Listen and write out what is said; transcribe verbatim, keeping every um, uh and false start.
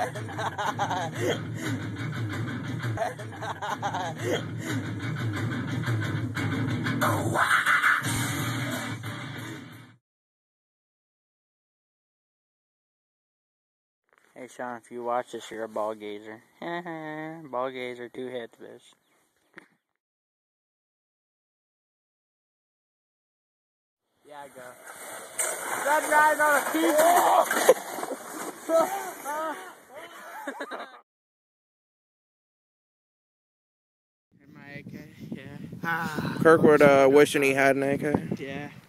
Hey Sean, if you watch this, you're a ball gazer. Ball gazer, two head fish. Yeah, I go. That guy's on a piece. In my A K, yeah. Kirkwood uh, wishing he had an A K. Yeah.